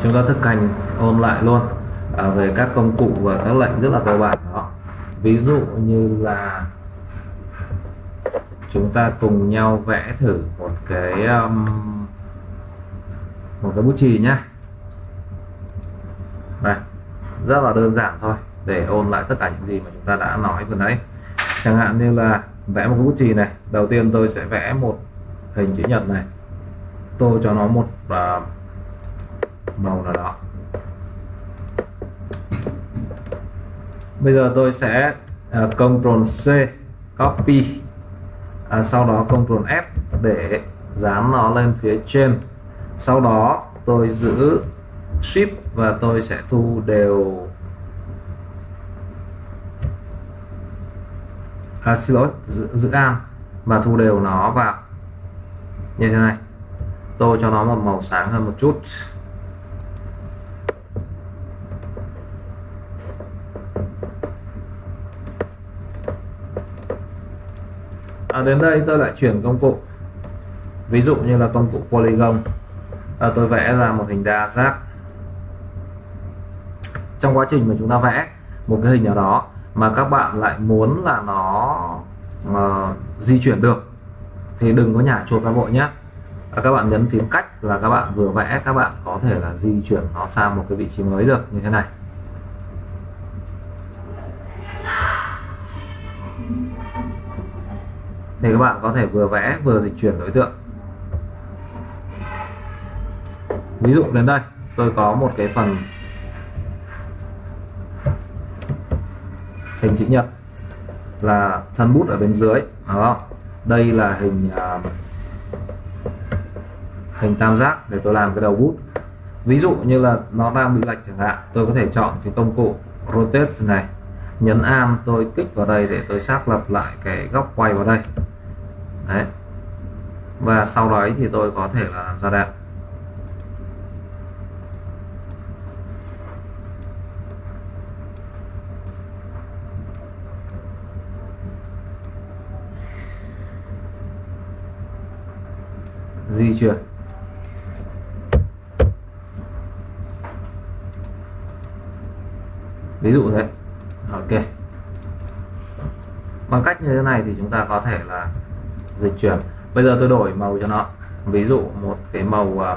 chúng ta thực hành ôn lại luôn về các công cụ và các lệnh rất là cơ bản đó. Ví dụ như là chúng ta cùng nhau vẽ thử một cái bút chì nhé. Đây, rất là đơn giản thôi để ôn lại tất cả những gì mà chúng ta đã nói vừa nãy. Chẳng hạn như là vẽ một cái bút chì này, đầu tiên tôi sẽ vẽ một hình chữ nhật này, tôi cho nó một màu nào đó. Bây giờ tôi sẽ Ctrl C copy, sau đó Ctrl F để dán nó lên phía trên. Sau đó tôi giữ Shift và tôi sẽ thu đều, xin lỗi, giữ Alt và thu đều nó vào như thế này. Tôi cho nó một màu sáng hơn một chút. Đến đây tôi lại chuyển công cụ, ví dụ như là công cụ Polygon. Tôi vẽ ra một hình đa giác. Trong quá trình mà chúng ta vẽ một cái hình nào đó mà các bạn lại muốn là nó di chuyển được thì đừng có nhả chuột ra vội nhé. Các bạn nhấn phím cách là các bạn vừa vẽ, các bạn có thể là di chuyển nó sang một cái vị trí mới được như thế này. Thì các bạn có thể vừa vẽ vừa dịch chuyển đối tượng. Ví dụ đến đây tôi có một cái phần hình chữ nhật là thân bút ở bên dưới, đó. Đây là hình tam giác để tôi làm cái đầu bút. Ví dụ như là nó đang bị lệch chẳng hạn, tôi có thể chọn cái công cụ rotate này, nhấn Alt, tôi kích vào đây để tôi xác lập lại cái góc quay vào đây. Đấy. Và sau đó thì tôi có thể là làm ra đẹp. Di chuyển. Ví dụ thế. Ok. Bằng cách như thế này thì chúng ta có thể là dịch chuyển. Bây giờ tôi đổi màu cho nó. Ví dụ một cái màu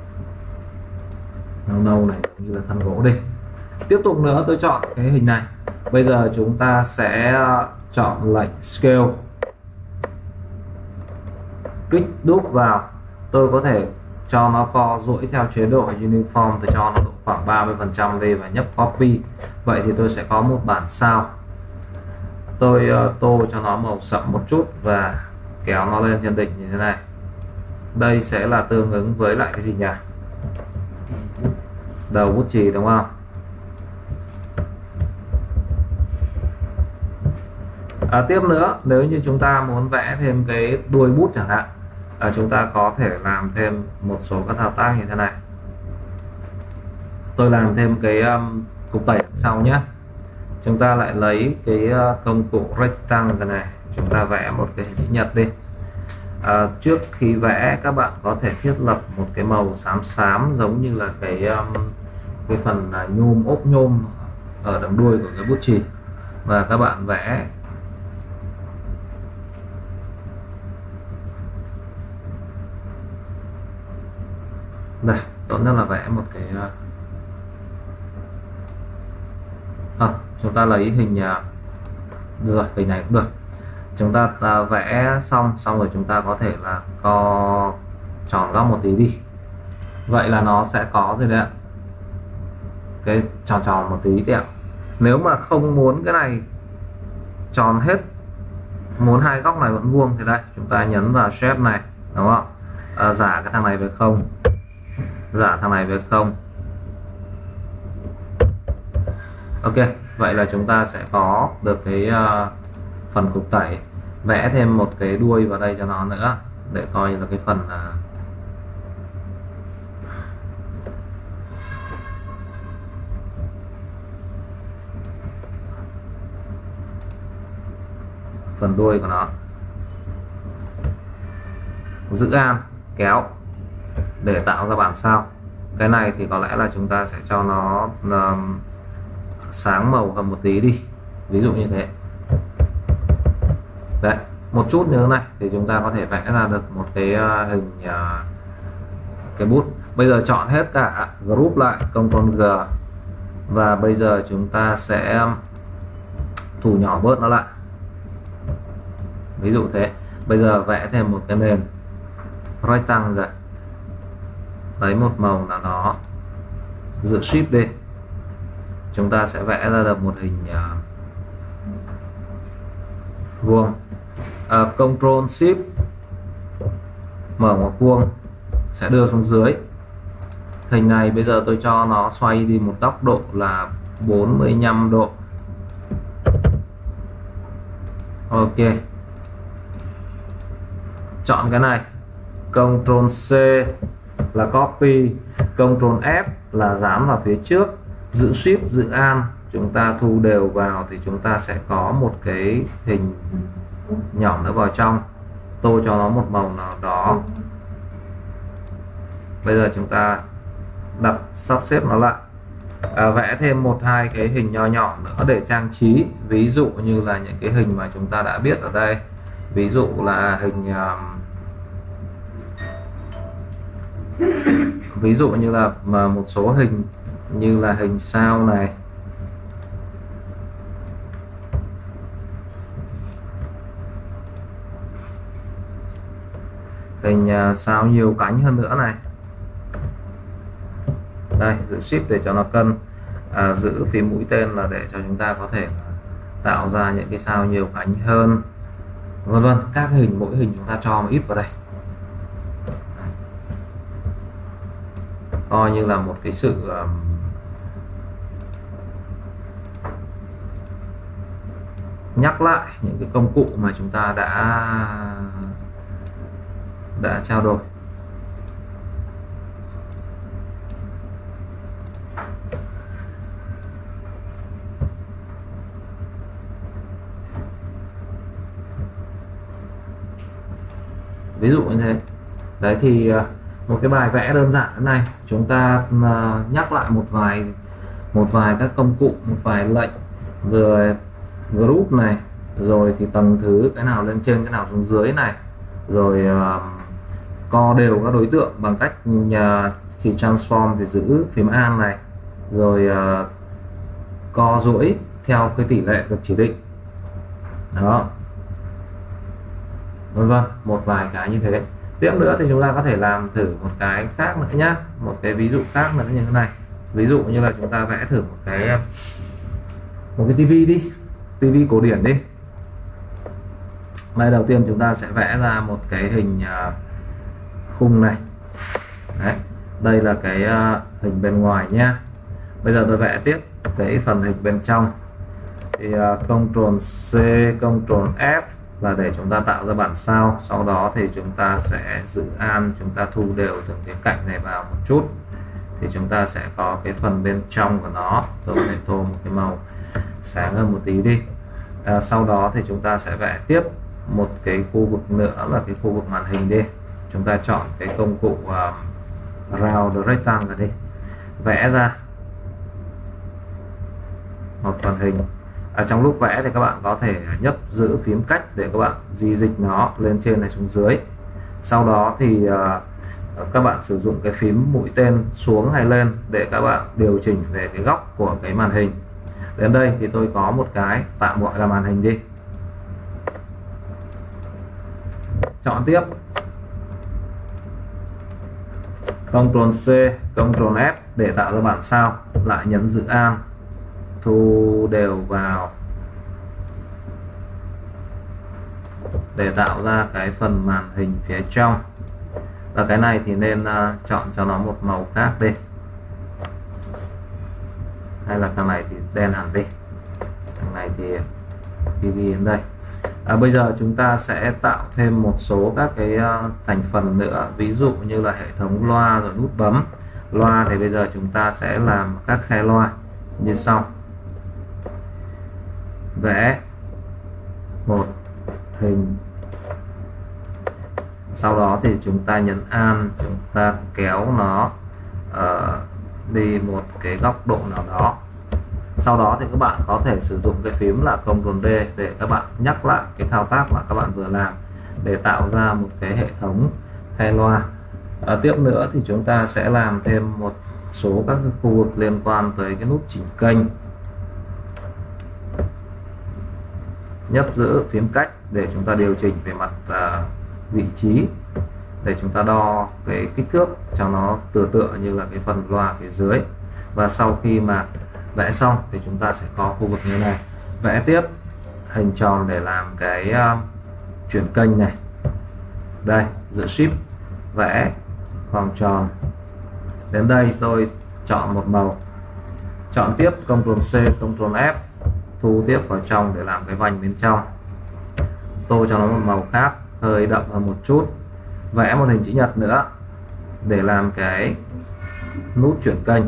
nâu này, giống như là thân gỗ đi. Tiếp tục nữa tôi chọn cái hình này. Bây giờ chúng ta sẽ chọn lệnh Scale, kích đúp vào. Tôi có thể cho nó co duỗi theo chế độ Uniform, tôi cho nó độ khoảng 30% đi và nhấp Copy. Vậy thì tôi sẽ có một bản sao. Tôi tô cho nó màu sậm một chút và kéo nó lên trên đỉnh như thế này. Đây sẽ là tương ứng với lại cái gì nhỉ? Đầu bút chì đúng không? Tiếp nữa, nếu như chúng ta muốn vẽ thêm cái đuôi bút chẳng hạn, chúng ta có thể làm thêm một số các thao tác như thế này. Tôi làm thêm cái cục tẩy sau nhé. Chúng ta lại lấy cái công cụ Rectangle này, chúng ta vẽ một cái hình chữ nhật đi. Trước khi vẽ các bạn có thể thiết lập một cái màu xám xám giống như là cái phần nhôm, ốp nhôm ở đằng đuôi của cái bút chì, và các bạn vẽ đây. Tốt nhất là vẽ một cái chúng ta lấy hình được rồi, hình này cũng được. Chúng ta vẽ xong rồi chúng ta có thể là co tròn góc một tí đi. Vậy là nó sẽ có gì đấy ạ, cái tròn tròn một tí ạ. Nếu mà không muốn cái này tròn hết, muốn hai góc này vẫn vuông thì đây, chúng ta nhấn vào Shape này, đúng không? Giả cái thằng này về không, giả thằng này về không. Ok, vậy là chúng ta sẽ có được cái phần cục tẩy. Vẽ thêm một cái đuôi vào đây cho nó nữa để coi là cái phần phần đuôi của nó. Giữ Alt kéo để tạo ra bản sao. Cái này thì có lẽ là chúng ta sẽ cho nó sáng màu hơn một tí đi, ví dụ như thế. Đấy, một chút như thế này thì chúng ta có thể vẽ ra được một cái hình cái bút. Bây giờ chọn hết cả group lại, Ctrl G, và bây giờ chúng ta sẽ thủ nhỏ bớt nó lại, ví dụ thế. Bây giờ vẽ thêm một cái nền rectangle, lấy một màu nào đó, giữ Shift đi, chúng ta sẽ vẽ ra được một hình vuông. Ctrl Shift mở ngoặc vuông sẽ đưa xuống dưới. Hình này bây giờ tôi cho nó xoay đi một góc độ là 45 độ. Ok, chọn cái này, Ctrl C là copy, Ctrl F là dán vào phía trước, giữ Shift giữ Alt, chúng ta thu đều vào thì chúng ta sẽ có một cái hình nhỏ nữa vào trong. Tôi cho nó một màu nào đó. Bây giờ chúng ta đặt sắp xếp nó lại, vẽ thêm một hai cái hình nho nhỏ nữa để trang trí, ví dụ như là những cái hình mà chúng ta đã biết ở đây, ví dụ là hình ví dụ như là một số hình như là hình sao này, hình sao nhiều cánh hơn nữa này. Đây, giữ Shift để cho nó cân, giữ phím mũi tên là để cho chúng ta có thể tạo ra những cái sao nhiều cánh hơn, vân vân. Các hình, mỗi hình chúng ta cho một ít vào đây, coi như là một cái sự nhắc lại những cái công cụ mà chúng ta đã trao đổi. Ví dụ như thế. Đấy thì một cái bài vẽ đơn giản thế này, chúng ta nhắc lại một vài các công cụ, một vài lệnh, vừa group này, rồi thì tầng thứ, cái nào lên trên cái nào xuống dưới này, rồi co đều các đối tượng bằng cách khi transform thì giữ phím Alt này, rồi co duỗi theo cái tỷ lệ được chỉ định đó, vân vân, một vài cái như thế. Tiếp nữa thì chúng ta có thể làm thử một cái khác nữa nhá, một cái ví dụ khác nữa như thế này. Ví dụ như là chúng ta vẽ thử một cái tivi đi, tivi cổ điển đi. Đây, đầu tiên chúng ta sẽ vẽ ra một cái hình khung này. Đấy, đây là cái hình bên ngoài nhá. Bây giờ tôi vẽ tiếp cái phần hình bên trong thì Ctrl C, Ctrl F là để chúng ta tạo ra bản sao. Sau đó thì chúng ta sẽ giữ Alt, chúng ta thu đều từng cái cạnh này vào một chút thì chúng ta sẽ có cái phần bên trong của nó. Tôi có thể tô một cái màu sáng hơn một tí đi. Sau đó thì chúng ta sẽ vẽ tiếp một cái khu vực nữa là cái khu vực màn hình đi. Chúng ta chọn cái công cụ Round the Rectangle đi, vẽ ra một phần hình. Trong lúc vẽ thì các bạn có thể nhấp giữ phím cách để các bạn di dịch nó lên trên này xuống dưới. Sau đó thì các bạn sử dụng cái phím mũi tên xuống hay lên để các bạn điều chỉnh về cái góc của cái màn hình. Đến đây thì tôi có một cái tạm gọi là màn hình đi. Chọn tiếp, Ctrl C, Ctrl F để tạo ra bản sao, lại nhấn giữ Alt, thu đều vào để tạo ra cái phần màn hình phía trong. Và cái này thì nên chọn cho nó một màu khác đi, hay là thằng này thì đen hẳn đi, thằng này thì TV đến đây. Bây giờ chúng ta sẽ tạo thêm một số các cái thành phần nữa, ví dụ như là hệ thống loa rồi nút bấm. Loa thì bây giờ chúng ta sẽ làm các khe loa như sau. Vẽ một hình, sau đó thì chúng ta nhấn Alt, chúng ta kéo nó đi một cái góc độ nào đó. Sau đó thì các bạn có thể sử dụng cái phím là Ctrl D để các bạn nhắc lại cái thao tác mà các bạn vừa làm để tạo ra một cái hệ thống khe loa. Tiếp nữa thì chúng ta sẽ làm thêm một số các cái khu vực liên quan tới cái nút chỉnh kênh, nhấp giữ phím cách để chúng ta điều chỉnh về mặt vị trí, để chúng ta đo cái kích thước cho nó tựa như là cái phần loa phía dưới. Và sau khi mà vẽ xong thì chúng ta sẽ có khu vực như này, vẽ tiếp hình tròn để làm cái chuyển kênh này. Đây, giữ Shift vẽ vòng tròn. Đến đây tôi chọn một màu, chọn tiếp Ctrl C, Ctrl F, thu tiếp vào trong để làm cái vành bên trong. Tô cho nó một màu khác, hơi đậm hơn một chút. Vẽ một hình chữ nhật nữa để làm cái nút chuyển kênh.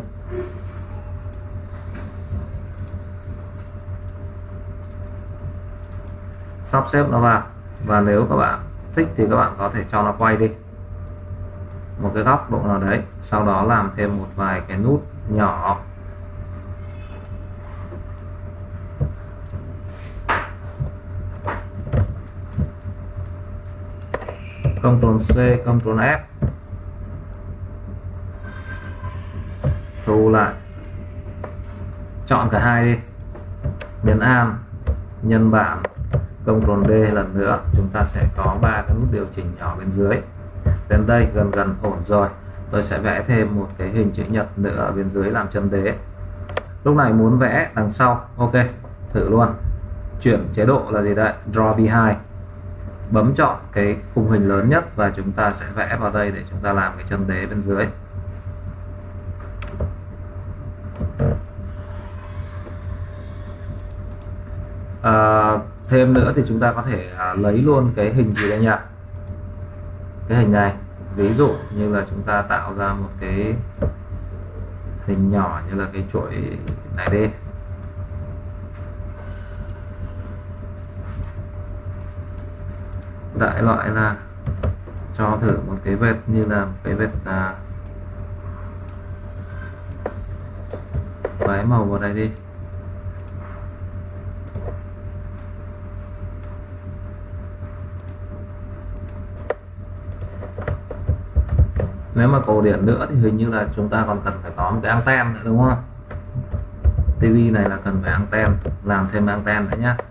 Sắp xếp nó vào, và nếu các bạn thích thì các bạn có thể cho nó quay đi một cái góc độ nào đấy, sau đó làm thêm một vài cái nút nhỏ. Ctrl C, Ctrl F, thu lại, chọn cả hai đi, nhấn Alt, nhân bản, Ctrl D lần nữa, chúng ta sẽ có 3 cái nút điều chỉnh nhỏ bên dưới. Đến đây gần ổn rồi, tôi sẽ vẽ thêm một cái hình chữ nhật nữa ở bên dưới làm chân đế. Lúc này muốn vẽ đằng sau, ok, thử luôn. Chuyển chế độ là gì đây? Draw Behind. Bấm chọn cái khung hình lớn nhất và chúng ta sẽ vẽ vào đây để chúng ta làm cái chân đế bên dưới. Thêm nữa thì chúng ta có thể lấy luôn cái hình gì đây nhỉ? Cái hình này, ví dụ như là chúng ta tạo ra một cái hình nhỏ như là cái chuỗi này đi. Đại loại là cho thử một cái vệt như là một cái vệt vái màu vào đây đi. Nếu mà cổ điển nữa thì hình như là chúng ta còn cần phải có một cái anten nữa, đúng không? TV này là cần phải anten, làm thêm anten nữa nhá.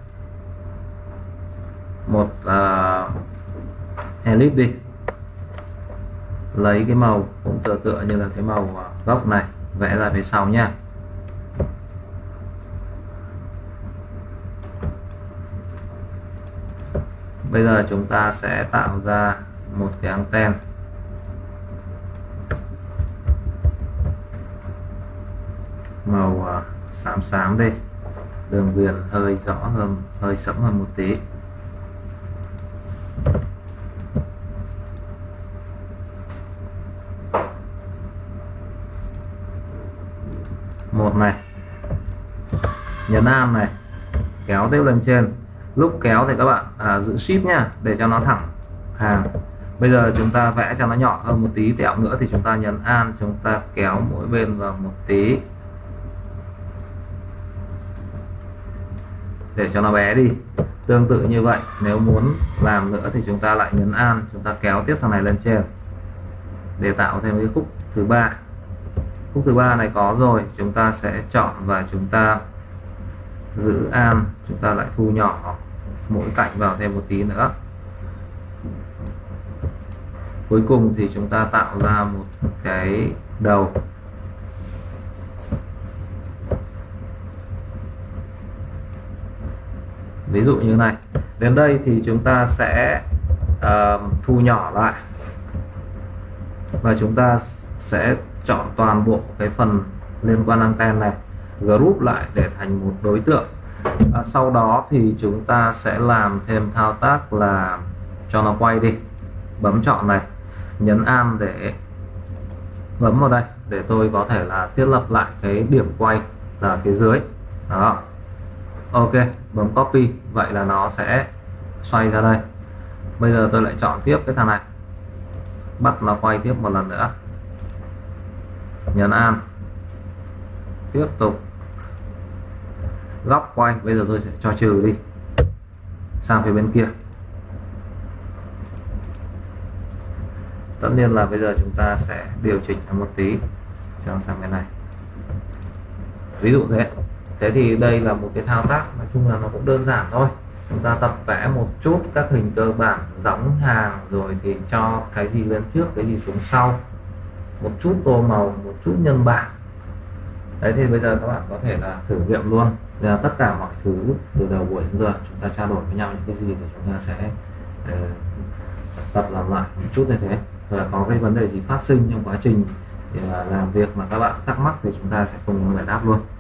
Một elip đi, lấy cái màu cũng tựa như là cái màu gốc này, vẽ ra phía sau nhá. Bây giờ chúng ta sẽ tạo ra một cái anten. Màu xám đi, đường viền hơi rõ hơn, hơi sẫm hơn một tí. Một này, nhấn Alt này, kéo tiếp lên trên. Lúc kéo thì các bạn giữ Shift nha, để cho nó thẳng hàng. Bây giờ chúng ta vẽ cho nó nhỏ hơn một tí, tẹo nữa thì chúng ta nhấn Alt, chúng ta kéo mỗi bên vào một tí để cho nó bé đi. Tương tự như vậy, nếu muốn làm nữa thì chúng ta lại nhấn Alt, chúng ta kéo tiếp thằng này lên trên để tạo thêm cái khúc thứ ba. Khúc thứ ba này có rồi, chúng ta sẽ chọn và chúng ta giữ Alt, chúng ta lại thu nhỏ mỗi cạnh vào thêm một tí nữa. Cuối cùng thì chúng ta tạo ra một cái đầu. Ví dụ như này. Đến đây thì chúng ta sẽ thu nhỏ lại và chúng ta sẽ chọn toàn bộ cái phần liên quan anten này, group lại để thành một đối tượng. Sau đó thì chúng ta sẽ làm thêm thao tác là cho nó quay đi. Bấm chọn này, nhấn Alt để bấm vào đây để tôi có thể là thiết lập lại cái điểm quay là phía dưới đó. Ok, bấm copy, vậy là nó sẽ xoay ra đây. Bây giờ tôi lại chọn tiếp cái thằng này, bắt nó quay tiếp một lần nữa. nhấn An, tiếp tục góc quay. Bây giờ tôi sẽ cho trừ đi sang phía bên kia. Tất nhiên là bây giờ chúng ta sẽ điều chỉnh một tí cho sang bên này, ví dụ thế. Thế thì đây là một cái thao tác nói chung là nó cũng đơn giản thôi. Chúng ta tập vẽ một chút các hình cơ bản, giống hàng, rồi thì cho cái gì lên trước, cái gì xuống sau, một chút tô màu, một chút nhân bảng. Đấy thì bây giờ các bạn có thể là thử nghiệm luôn. Là tất cả mọi thứ từ đầu buổi đến giờ chúng ta trao đổi với nhau những cái gì thì chúng ta sẽ tập làm lại một chút như thế. Và có cái vấn đề gì phát sinh trong quá trình làm việc mà các bạn thắc mắc thì chúng ta sẽ cùng giải đáp luôn.